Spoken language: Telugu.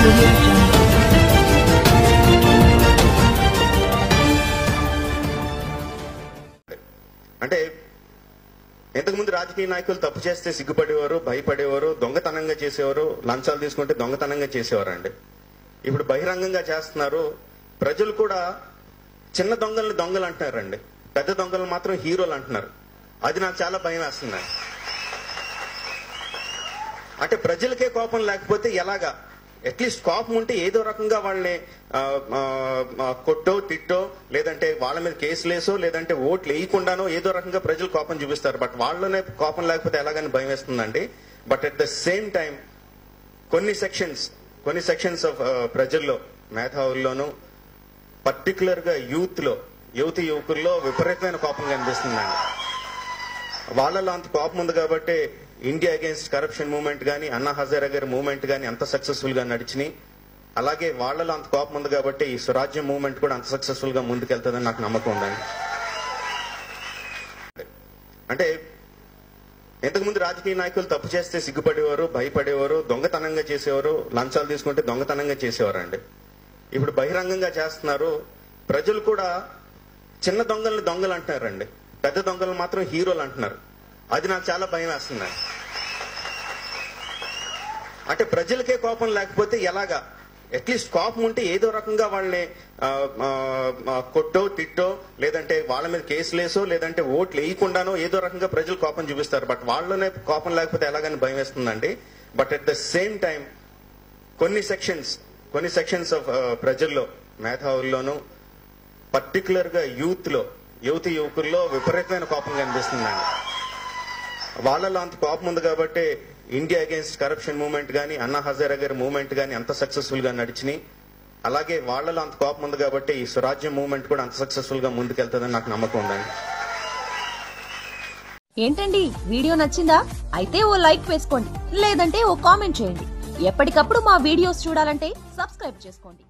audio jungle. అంటే ఇంతకుముందు రాజకీయ నాయకులు తప్పు చేస్తే సిగ్గుపడేవారు, భయపడేవారు, దొంగతనంగా చేసేవారు, లంచాలు తీసుకుంటే దొంగతనంగా చేసేవారు అండి. ఇప్పుడు బహిరంగంగా చేస్తున్నారు. ప్రజలు కూడా చిన్న దొంగల్ని దొంగలు అంటున్నారండి, పెద్ద దొంగలు మాత్రం హీరోలు అంటున్నారు. అది నాకు చాలా భయం వేస్తుంది. అంటే ప్రజలకే కోపం లేకపోతే ఎలాగా? అట్లీస్ట్ కోపం ఉంటే ఏదో రకంగా వాళ్ళని కొట్టో తిట్టో, లేదంటే వాళ్ళ మీద కేసులు వేసో, లేదంటే ఓట్లు వేయకుండానో ఏదో రకంగా ప్రజలు కోపం చూపిస్తారు. బట్ వాళ్ళనే కోపం లేకపోతే ఎలాగని భయం వేస్తుందండి. But at the same time కొన్ని సెక్షన్స్ ఆఫ్ ప్రజల్లో, మేధావుల్లోనూ, పర్టికులర్ గా యువకుల్లో విపరీతమైన కోపం కనిపిస్తుందండి. వాళ్ళలో అంత కోపం ఉంది కాబట్టి ఇండియా అగేన్స్ట్ కరప్షన్ మూవ్మెంట్ గానీ, అన్నా హజారే గారి మూవ్మెంట్ గానీ అంత సక్సెస్ఫుల్ గా నడిచినాయి. అలాగే వాళ్ళలో అంత కోపం ఉంది కాబట్టి ఈ స్వరాజ్యం మూవ్మెంట్ కూడా అంత సక్సెస్ఫుల్ గా ముందుకెళ్తుందని నాకు నమ్మకం ఉందండి. అంటే ఇంతకుముందు రాజకీయ నాయకులు తప్పు చేస్తే సిగ్గుపడేవారు, భయపడేవారు, దొంగతనంగా చేసేవారు, లంచాలు తీసుకుంటే దొంగతనంగా చేసేవారు అండి. ఇప్పుడు బహిరంగంగా చేస్తున్నారు. ప్రజలు కూడా చిన్న దొంగల్ని దొంగలు అంటున్నారండి, పెద్ద దొంగలు మాత్రం హీరోలు అంటున్నారు. అది నాకు చాలా భయం వేస్తుంది. అంటే ప్రజలకే కోపం లేకపోతే ఎలాగా? అట్లీస్ట్ కోపం ఉంటే ఏదో రకంగా వాళ్ళని కొట్టో తిట్టో, లేదంటే వాళ్ళ మీద కేసులు వేసో, లేదంటే ఓట్లు వేయకుండానో ఏదో రకంగా ప్రజలు కోపం చూపిస్తారు. బట్ వాళ్ళనే కోపం లేకపోతే ఎలాగని భయం వేస్తుందండి. But at the same time కొన్ని సెక్షన్స్ ఆఫ్ ప్రజల్లో, మేధావుల్లోనూ, పర్టికులర్ గా యువకుల్లో విపరీతమైన కోపం కనిపిస్తుందండి. వాళ్ళలో అంత కోపం ఉంది కాబట్టి ఇండియా అగేన్స్ట్ కరప్షన్ మూవ్మెంట్ గానీ, అన్నా హజారే గారి మూవ్మెంట్ గానీ అంత సక్సెస్ఫుల్ గా నడిచినాయి. అలాగే వాళ్ళలో అంత కోపం ఉంది కాబట్టి ఈ స్వరాజ్యం మూవ్మెంట్ కూడా అంత సక్సెస్ఫుల్ గా ముందుకెళ్తుందని నాకు నమ్మకం ఉందండి. ఏంటండి, వీడియో నచ్చిందా? అయితే ఓ లైక్ వేసుకోండి, లేదంటే ఓ కామెంట్ చేయండి. ఎప్పటికప్పుడు మా వీడియోస్ చూడాలంటే సబ్స్క్రైబ్ చేసుకోండి.